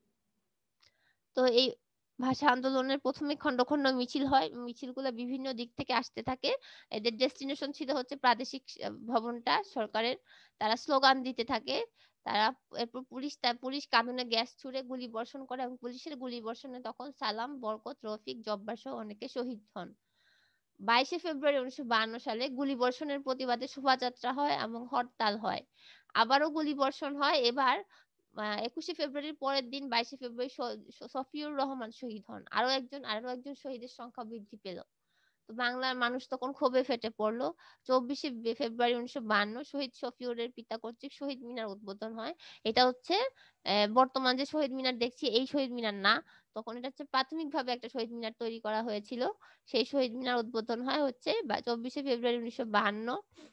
[SPEAKER 2] তো এই ভাষা আন্দোলনের প্রথমে খন্ড খন্ড মিছিল হয়, মিছিলগুলো বিভিন্ন দিক থেকে আসতে থাকে। এদের ডেস্টিনেশন ছিল হচ্ছে প্রাদেশিক আহ, ভবনটা সরকারের। তারা স্লোগান দিতে থাকে। তারা এরপর পুলিশ তার পুলিশ কাঁদুনে গ্যাস ছুড়ে গুলি বর্ষণ করে এবং পুলিশের গুলি বর্ষণে তখন সালাম, বরকত, রফিক, জব্বার সহ অনেকে শহীদ হন। বাইশে ফেব্রুয়ারি উনিশশো বায়ান্ন সালে গুলি বর্ষণের প্রতিবাদে শোভাযাত্রা হয় এবং হরতাল হয়। আবারও গুলি বর্ষণ হয়। এবার আহ, একুশে ফেব্রুয়ারির পরের দিন বাইশে ফেব্রুয়ারি শ- শ- শফিউর রহমান শহীদ হন। আরো একজন আরো একজন শহীদের সংখ্যা বৃদ্ধি পেল। তো বাংলার মানুষ তখন ক্ষোভে ফেটে পড়লো। চব্বিশে ফেব্রুয়ারি উনিশশো বায়ান্ন শহীদ শফিউরের পিতা কর্তৃক শহীদ মিনার উদ্বোধন হয়। এটা হচ্ছে আহ, বর্তমান যে শহীদ মিনার দেখছি এই শহীদ মিনার না, তখন এটা হচ্ছে প্রাথমিকভাবে একটা শহীদ মিনার তৈরি করা হয়েছিল। সেই শহীদ মিনার উদ্বোধন হয় হচ্ছে বা চব্বিশে ফেব্রুয়ারি উনিশশো বাহান্ন।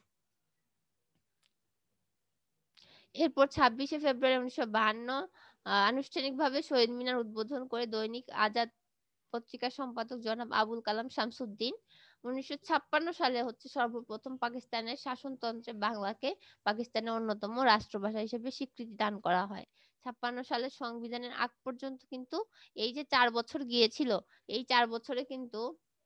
[SPEAKER 2] এরপর ছাব্বিশে ফেব্রুয়ারি উনিশশো বাহান্ন আহ, আনুষ্ঠানিকভাবে শহীদ মিনার উদ্বোধন করে দৈনিক আজাদ পত্রিকার সম্পাদক জনাব আবুল কালাম শামসুদ্দিন। উনিশশো ছাপ্পান্ন সালে হচ্ছে সর্বপ্রথম পাকিস্তানের শাসনতন্ত্রে বাংলাকে পাকিস্তানের অন্যতম রাষ্ট্রভাষা হিসেবে স্বীকৃতি দান করা হয়। ছাপ্পান্ন সালের সংবিধানের আগ পর্যন্ত কিন্তু এই যে চার বছর গিয়েছিল, এই চার বছরে কিন্তু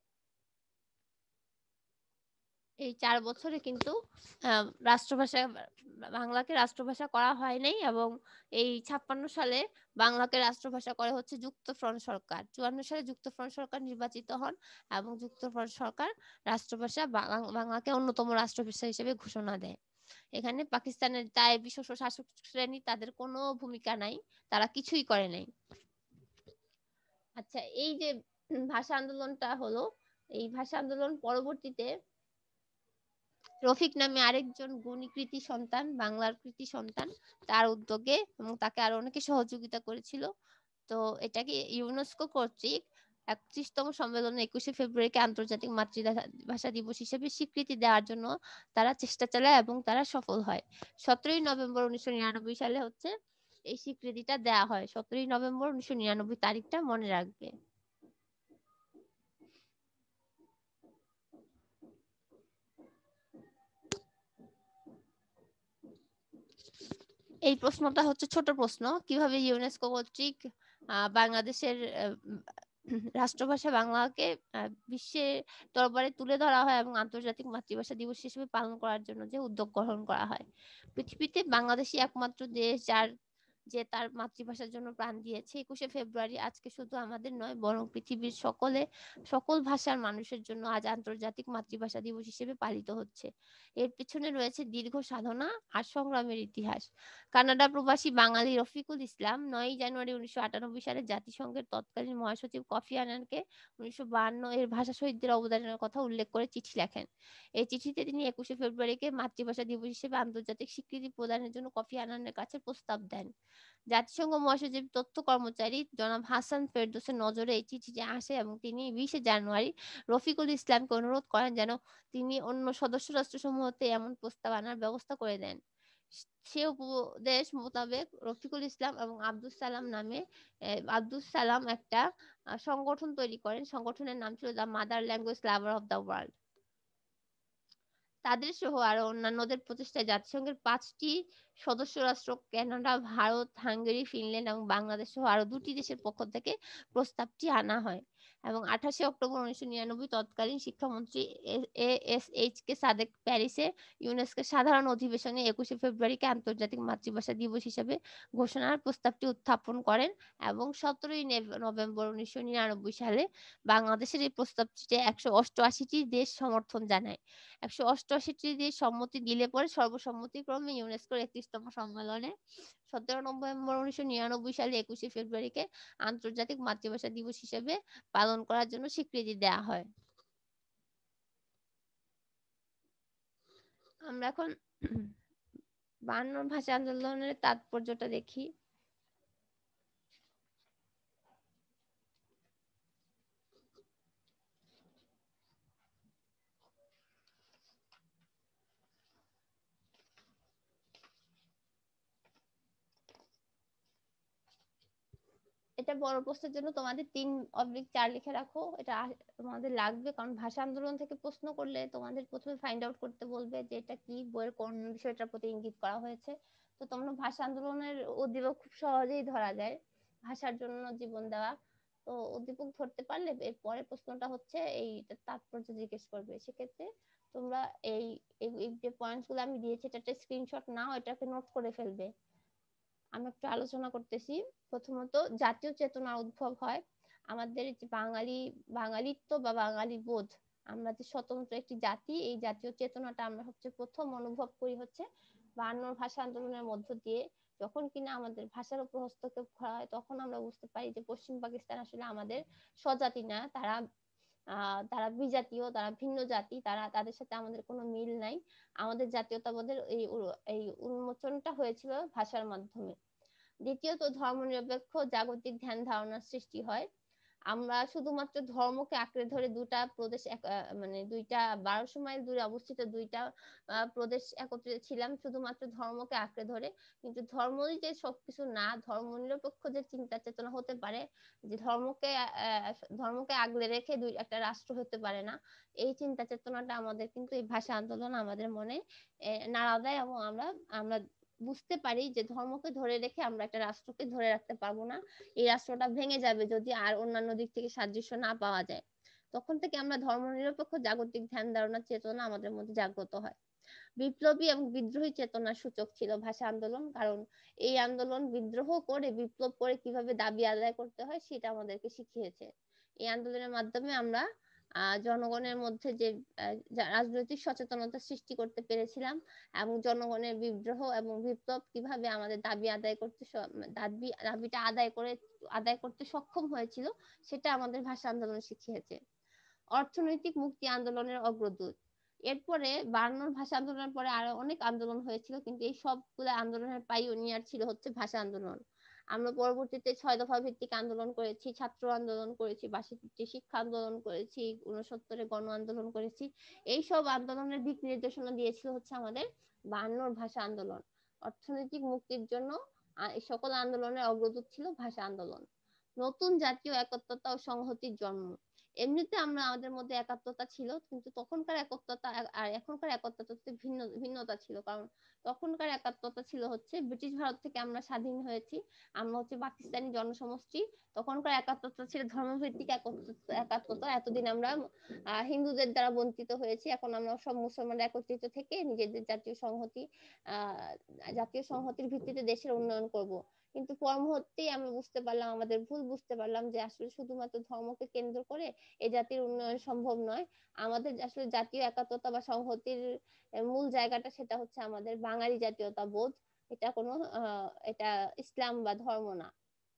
[SPEAKER 2] এই চার বছরে কিন্তু আহ, রাষ্ট্রভাষা বাংলাকে রাষ্ট্রভাষা করা হয় নাই, এবং এই ছাপ্পান্ন সালে বাংলাকে রাষ্ট্রভাষা করে হচ্ছে যুক্তফ্রন্ট সরকার। চুয়ান্ন সালে যুক্তফ্রন্ট সরকার নির্বাচিত হন এবং যুক্তফ্রন্ট সরকার রাষ্ট্রভাষা বাং- বাংলাকে অন্যতম রাষ্ট্রভাষা হিসেবে ঘোষণা দেয়। এখানে পাকিস্তানের দায় বিশেষ শাসক শ্রেণী, তাদের কোনো ভূমিকা নাই, তারা কিছুই করে নাই। আচ্ছা, এই যে ভাষা আন্দোলনটা হলো, এই ভাষা আন্দোলন পরবর্তীতে রফিক নামে আরেকজন গুণী কৃতি সন্তান, বাংলার কৃতি সন্তান, তার উদ্যোগে এবং তাকে আরো অনেকে সহযোগিতা করেছিল। তো এটাকে ইউনেস্কো কর্তৃক একত্রিশতম সম্মেলনে একুশে ফেব্রুয়ারিকে আন্তর্জাতিক মাতৃভাষা দিবস হিসেবে স্বীকৃতি দেওয়ার জন্য তারা চেষ্টা চালায় এবং তারা সফল হয়। সতেরোই নভেম্বর উনিশশো নিরানব্বই সালে হচ্ছে এই স্বীকৃতিটা দেওয়া হয়। সতেরোই নভেম্বর উনিশশো নিরানব্বই তারিখটা মনে রাখবে। এই প্রশ্নটা হচ্ছে ছোট প্রশ্ন, কিভাবে ইউনেস্কো কর্তৃক আহ, বাংলাদেশের আহ, উম, রাষ্ট্রভাষা বাংলাকে আহ, বিশ্বের দরবারে তুলে ধরা হয় এবং আন্তর্জাতিক মাতৃভাষা দিবস হিসেবে পালন করার জন্য যে উদ্যোগ গ্রহণ করা হয়। পৃথিবীতে বাংলাদেশই একমাত্র দেশ যার যে তার মাতৃভাষার জন্য প্রাণ দিয়েছে। একুশে ফেব্রুয়ারি আজকে শুধু আমাদের নয়, বরং পৃথিবীর সকলে সকল ভাষার মানুষের জন্য আজ আন্তর্জাতিক মাতৃভাষা দিবস হিসেবে পালিত হচ্ছে। এর পিছনে রয়েছে দীর্ঘ সাধনা আর সংগ্রামের ইতিহাস। কানাডা প্রবাসী বাঙালি রফিকুল ইসলাম নয়ই জানুয়ারি উনিশশো আটানব্বই সালে জাতিসংঘের তৎকালীন মহাসচিব কফি আনানকে উনিশশো বায়ান্ন এর ভাষা শহীদদের অবদানের কথা উল্লেখ করে চিঠি লেখেন। এই চিঠিতে তিনি একুশে ফেব্রুয়ারিকে মাতৃভাষা দিবস হিসেবে আন্তর্জাতিক স্বীকৃতি প্রদানের জন্য কফি আনানের কাছে প্রস্তাব দেন। জাতিসংঘ মহাসচিব তথ্য কর্মচারী জনাব হাসান ফেরদৌসের নজরে এই চিঠিটি আসে এবং তিনি বিশে জানুয়ারি রফিকুল ইসলামকে অনুরোধ করেন যেন তিনি অন্য সদস্য রাষ্ট্রসমূহতে এমন প্রস্তাব আনার ব্যবস্থা করে দেন। সে উপদেশ মোতাবেক রফিকুল ইসলাম এবং আব্দুস সালাম নামে আহ, আব্দুস সালাম একটা আহ, সংগঠন তৈরি করেন। সংগঠনের নাম ছিল the mother language lover of the world. তাদের সহ আরো অন্যান্যদের প্রচেষ্টায় জাতিসংঘের পাঁচটি সদস্য রাষ্ট্র কানাডা, ভারত, হাঙ্গেরি, ফিনল্যান্ড এবং বাংলাদেশ সহ আরো দুটি দেশের পক্ষ থেকে প্রস্তাবটি আনা হয় এবং আঠাশে অক্টোবর উনিশশো নিরানব্বই তৎকালীন শিক্ষামন্ত্রী A S H K Sadek প্যারিসে ইউনেস্কোর সাধারণ অধিবেশনে একুশে ফেব্রুয়ারিকে আন্তর্জাতিক মাতৃভাষা দিবস হিসেবে ঘোষণার প্রস্তাবটি উত্থাপন করেন এবং সতেরোই নভেম্বর উনিশশো নিরানব্বই সালে বাংলাদেশের এই প্রস্তাবটিতে একশো অষ্টআশিটি দেশ সমর্থন জানায়। একশো অষ্টআশিটি দেশ সম্মতি দিলে পরে সর্বসম্মতিক্রমে ইউনেস্কোর একত্রিশতম সম্মেলনে সতেরো নভেম্বর উনিশশো নিরানব্বই সালে একুশে ফেব্রুয়ারিকে আন্তর্জাতিক মাতৃভাষা দিবস হিসেবে পালন করার জন্য স্বীকৃতি দেওয়া হয়। আমরা এখন বায়ান্ন ভাষা আন্দোলনের তাৎপর্যটা দেখি। এটা বড় প্রশ্নের জন্য তোমাদের তিন অবলিক চার লিখে রাখো, এটা আ- তোমাদের লাগবে, কারণ ভাষা আন্দোলন থেকে প্রশ্ন করলে তোমাদের প্রথমে ফাইন্ড আউট করতে বলবে যে এটা কি, বইয়ের কোন বিষয়টার প্রতি ইঙ্গিত করা হয়েছে। তো তোমরা ভাষা আন্দোলনের উদ্দীপক খুব সহজেই ধরা যায়, ভাষার জন্য জীবন দেওয়া। তো উদ্দীপক ধরতে পারলে এর পরের প্রশ্নটা হচ্ছে এই তাৎপর্য জিজ্ঞেস করবে। সেক্ষেত্রে তোমরা এই এই এই যে পয়েন্টস গুলো আমি দিয়েছি এটা একটা স্ক্রিনশট নাও, এটাকে নোট করে ফেলবে। আমি একটু আলোচনা করতেছি। প্রথমত, জাতীয় চেতনার উদ্ভব হয় আমাদের এই যে বাঙালি বাঙালিত্ব বা বাঙালি বোধ, আমরা যে স্বতন্ত্র একটি জাতি, এই জাতীয় চেতনাটা আমরা হচ্ছে প্রথম অনুভব করি হচ্ছে বায়ান্ন ভাষা আন্দোলনের মধ্য দিয়ে। যখন কিনা আমাদের ভাষার উপর হস্তক্ষেপ করা হয় তখন আমরা বুঝতে পারি যে পশ্চিম পাকিস্তান আসলে আমাদের স্বজাতি না, তারা আহ তারা বিজাতীয়, তারা ভিন্ন জাতি, তারা তাদের সাথে আমাদের কোনো মিল নাই। আমাদের জাতীয়তাবাদের এই উ- এই উন্মোচনটা হয়েছিল ভাষার মাধ্যমে। দ্বিতীয়ত, ধর্মনিরপেক্ষ জাগতিক ধ্যান ধারণার সৃষ্টি হয়। আমরা শুধুমাত্র ধর্মকে আঁকড়ে ধরে দুটা প্রদেশ এক- আহ, মানে দুইটা বারোশো মাইল দূরে অবস্থিত দুইটা আহ, প্রদেশ একত্রে ছিলাম শুধুমাত্র ধর্মকে আঁকড়ে ধরে। কিন্তু ধর্মই যে সবকিছু না, ধর্মনিরপেক্ষ যে চিন্তা চেতনা হতে পারে, যে ধর্মকে আহ, ধর্মকে আগলে রেখে দুই একটা রাষ্ট্র হতে পারে না, এই চিন্তা চেতনাটা আমাদের কিন্তু এই ভাষা আন্দোলন আমাদের মনে আহ, নাড়া দেয় এবং আমরা আমরা বুঝতে পারি যে ধর্মকে ধরে রেখে আমরা একটা রাষ্ট্রকে ধরে রাখতে পারবো না, এই রাষ্ট্রটা ভেঙে যাবে যদি আর অন্যান্য দিক থেকে সাদৃশ্য না পাওয়া যায়। তখন থেকে আমরা ধর্মনিরপেক্ষ জাগতিক ধ্যান ধারণা চেতনা আমাদের মধ্যে জাগ্রত হয়। বিপ্লবী এবং বিদ্রোহী চেতনার সূচক ছিল ভাষা আন্দোলন, কারণ এই আন্দোলন বিদ্রোহ করে বিপ্লব করে কিভাবে দাবি আদায় করতে হয় সেটা আমাদেরকে শিখিয়েছে। এই আন্দোলনের মাধ্যমে আমরা আহ জনগণের মধ্যে যে আহ, যা- রাজনৈতিক সচেতনতা সৃষ্টি করতে পেরেছিলাম, এবং জনগণের বিদ্রোহ এবং বিপ্লব কিভাবে আমাদের দাবি আদায় করতে স- দাবি দাবিটা আদায় করে আদায় করতে সক্ষম হয়েছিল, সেটা আমাদের ভাষা আন্দোলন শিখিয়েছে। অর্থনৈতিক মুক্তি আন্দোলনের অগ্রদূত। এরপরে বায়ান্নর ভাষা আন্দোলনের পরে আরো অনেক আন্দোলন হয়েছিল, কিন্তু এই সবগুলো আন্দোলনের পাইওনিয়ার ছিল হচ্ছে ভাষা আন্দোলন। আমরা পরবর্তীতে ছয় দফা ভিত্তিক আন্দোলন করেছি, ছাত্র আন্দোলন করেছি, বাষট্টি শিক্ষা আন্দোলন করেছি, উনসত্তরে গণ আন্দোলন করেছি। এই সব আন্দোলনের দিক নির্দেশনা দিয়েছিল হচ্ছে আমাদের বায়ান্নর ভাষা আন্দোলন। অর্থনৈতিক মুক্তির জন্য আহ, এই সকল আন্দোলনের অগ্রদূত ছিল ভাষা আন্দোলন। নতুন জাতীয় একত্রতা ও সংহতির জন্ম। এমনিতে আমরা আমাদের মধ্যে একাত্মতা ছিল, কিন্তু তখনকার একত্রতা আর এখনকার একত্রতাতে ভিন্ন ভিন্নতা ছিল। কারণ তখনকার একাত্মতা ছিল হচ্ছে ব্রিটিশ ভারত থেকে আমরা স্বাধীন হয়েছি, আমরা হচ্ছে পাকিস্তানি জনসমষ্টি। তখনকার একাত্মতা ছিল ধর্মভিত্তিক একত্র- একাত্মতা। এতদিন আমরা আহ হিন্দুদের দ্বারা বঞ্চিত হয়েছি, এখন আমরা সব মুসলমান একত্রিত থেকে নিজেদের জাতীয় সংহতি আহ জাতীয় সংহতির ভিত্তিতে দেশের উন্নয়ন করব। কিন্তু পর মুহূর্তেই আমরা বুঝতে পারলাম, আমাদের ভুল বুঝতে পারলাম যে আসলে শুধুমাত্র ধর্মকে কেন্দ্র করে এই জাতির উন্নয়ন সম্ভব নয়। আমাদের আসলে জাতীয় একাত্মতা বা সংহতির মূল জায়গাটা সেটা হচ্ছে আমাদের বাঙালি জাতীয়তা বোধ। এটা কোনো আহ এটা ইসলাম বা ধর্ম না।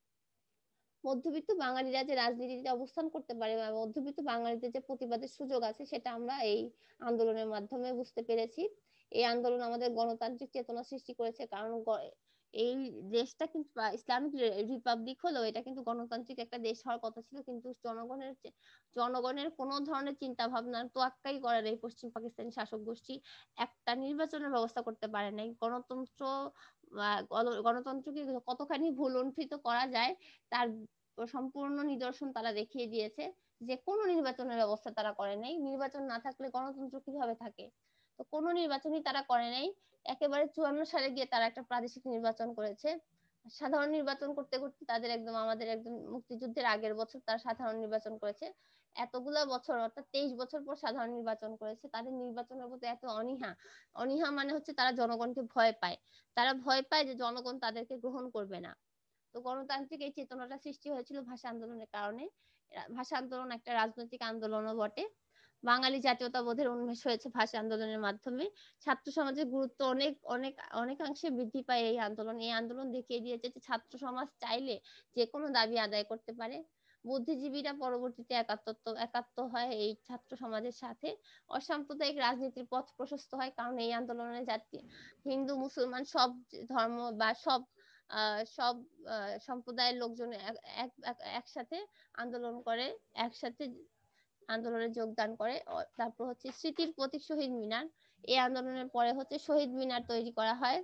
[SPEAKER 2] মধ্যবিত্ত বাঙালিরা যে রাজনীতিতে অবস্থান করতে পারে বা মধ্যবিত্ত বাঙালিদের যে প্রতিবাদের সুযোগ আছে, সেটা আমরা এই আন্দোলনের মাধ্যমে বুঝতে পেরেছি। এই আন্দোলন আমাদের গণতান্ত্রিক চেতনা সৃষ্টি করেছে, কারণ গ- এই দেশটা কিন্তু বা ইসলামিক রিপাবলিক হলো, এটা কিন্তু গণতান্ত্রিক একটা দেশ হওয়ার কথা ছিল, কিন্তু জনগণের যে- জনগণের কোনো ধরনের চিন্তা ভাবনা তোয়াক্কাই করার এই পশ্চিম পাকিস্তানি শাসক গোষ্ঠী একটা নির্বাচনের ব্যবস্থা করতে পারে নাই। গণতন্ত্র আহ, গণ- গণতন্ত্রকে কতখানি ভুলুণ্ঠিত করা যায় তার সম্পূর্ণ নিদর্শন তারা দেখিয়ে দিয়েছে। যে কোনো নির্বাচনের ব্যবস্থা তারা করে নাই, নির্বাচন না থাকলে গণতন্ত্র কিভাবে থাকে? তো কোনো নির্বাচনই তারা করে নাই। একেবারে চুয়ান্ন সালে গিয়ে তারা একটা প্রাদেশিক নির্বাচন করেছে। সাধারণ নির্বাচন করতে করতে তাদের একদম আমাদের একদম মুক্তিযুদ্ধের আগের বছর তারা সাধারণ নির্বাচন করেছে। এতগুলা বছর অর্থাৎ তেইশ বছর পর সাধারণ নির্বাচন করেছে। তাদের নির্বাচনের প্রতি এত অনীহা, অনীহা মানে হচ্ছে তারা জনগণকে ভয় পায়। তারা ভয় পায় যে জনগণ তাদেরকে গ্রহণ করবে না। তো গণতান্ত্রিক এই চেতনাটা সৃষ্টি হয়েছিল ভাষা আন্দোলনের কারণে। ভাষা আন্দোলন একটা রাজনৈতিক আন্দোলনও বটে। বাঙালি জাতীয়তাবোধের উন্মেষ হয়েছে ভাষা আন্দোলনের মাধ্যমে। ছাত্র সমাজের গুরুত্ব অনেক অনেক অনেকাংশে বৃদ্ধি পায় এই আন্দোলন। এই আন্দোলন দেখিয়ে দিয়েছে যে ছাত্র সমাজ চাইলে যে কোনো দাবি আদায় করতে পারে। বুদ্ধিজীবীরা পরবর্তীতে একাত্মত্ব একাত্ম হয় এই ছাত্র সমাজের সাথে। অসাম্প্রদায়িক রাজনীতির পথ প্রশস্ত হয়, কারণ এই আন্দোলনে জাতি হিন্দু মুসলমান সব ধর্ম বা সব আহ সব আহ, সম্প্রদায়ের লোকজন এক- এক- এক- একসাথে আন্দোলন করে, একসাথে আন্দোলনে যোগদান করে। অ- তারপর হচ্ছে স্মৃতির প্রতীক শহীদ মিনার। এই আন্দোলনের পরে হচ্ছে শহীদ মিনার তৈরি করা হয়,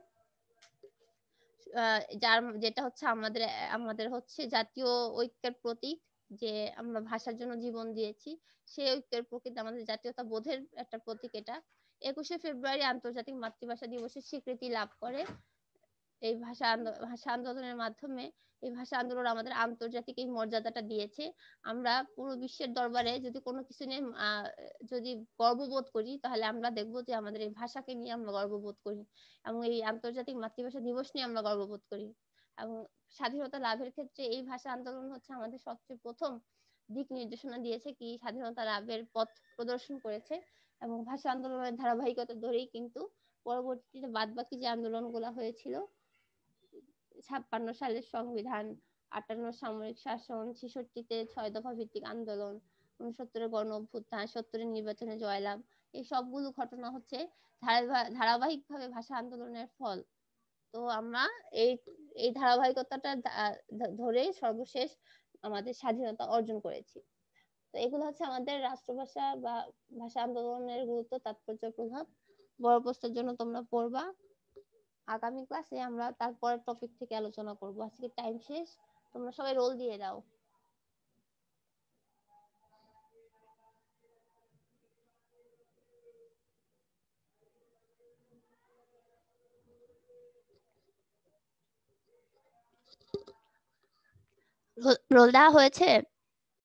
[SPEAKER 2] আহ, যার যেটা হচ্ছে আমাদের আমাদের হচ্ছে জাতীয় ঐক্যের প্রতীক। যে আমরা ভাষার জন্য জীবন দিয়েছি, সেই ঐক্যের প্রতীক, আমাদের জাতীয়তা বোধের একটা প্রতীক এটা। একুশে ফেব্রুয়ারি আন্তর্জাতিক মাতৃভাষা দিবসের স্বীকৃতি লাভ করে এই ভাষা আন্দো- ভাষা আন্দোলনের মাধ্যমে। এই ভাষা আন্দোলন আমাদের আন্তর্জাতিক এই মর্যাদাটা দিয়েছে। আমরা পুরো বিশ্বের দরবারে যদি কোনো কিছু নিয়ে আহ, যদি গর্ববোধ করি, তাহলে আমরা দেখবো যে আমাদের এই ভাষাকে নিয়ে আমরা গর্ববোধ করি, এবং এই আন্তর্জাতিক মাতৃভাষা দিবস নিয়ে আমরা গর্ববোধ করি। এবং স্বাধীনতা লাভের ক্ষেত্রে এই ভাষা আন্দোলন হচ্ছে আমাদের সবচেয়ে প্রথম দিক নির্দেশনা দিয়েছে, কি স্বাধীনতা লাভের পথ প্রদর্শন করেছে। এবং ভাষা আন্দোলনের ধারাবাহিকতা ধরেই কিন্তু পরবর্তীতে বাদবাকি যে আন্দোলনগুলো হয়েছিল, ছাপ্পান্ন সালের সংবিধান, আটান্ন সামরিক শাসন, ছেষট্টিতে ছয় দফা ভিত্তিক আন্দোলন, উনসত্তরের গণ অভ্যুত্থান, সত্তরের নির্বাচনে জয়লাভ, এই সবগুলো ঘটনা হচ্ছে ধারাবাহিক ভাবে ভাষা আন্দোলনের ফল। তো আমরা এই এই ধারাবাহিকতাটা ধা- ধরে সর্বশেষ আমাদের স্বাধীনতা অর্জন করেছি। তো এগুলো হচ্ছে আমাদের রাষ্ট্রভাষা বা ভাষা আন্দোলনের গুরুত্ব, তাৎপর্য, প্রভাব। বড় প্রশ্নের জন্য তোমরা পড়বা। আগামী ক্লাসে আমরা তারপরের টপিক থেকে আলোচনা করব। আজকে টাইম শেষ, তোমরা সবাই রোল দিয়ে দাও। রোল- রোল দেওয়া হয়েছে